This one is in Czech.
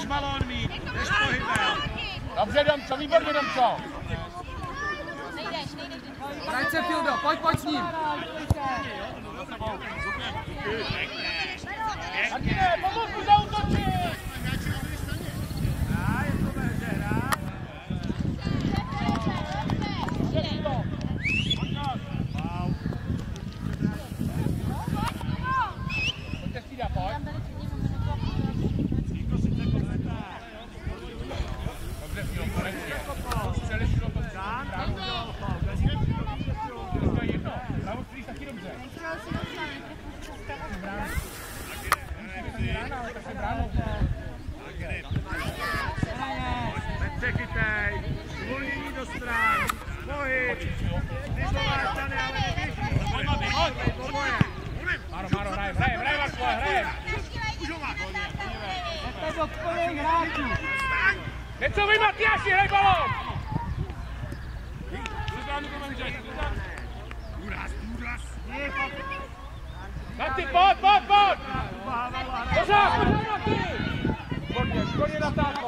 Jdeš balón mít, jdeš pohybem. Dobře, Domčo, výborně, Domčo. Vrať se, Fildo, pojď s ním. Martine, pomoc zautočit! Je to ve hře, hra. Pojďte střídat, pojď. Dobře, Filo, konečně. Střeli Filo, to střán. To je jedno. Bravo, střílíš taky dobře. Nepřechytej, uvolnění do stran, pohyb, vyzová strany, ale neběží. Maro, hrajem, Marko, hrajem. Pojďte do plných hráčů. Něco vy, Matyáši, hraj balón! Maty, pojď! Pořád, Maty! Výborně, natáhni.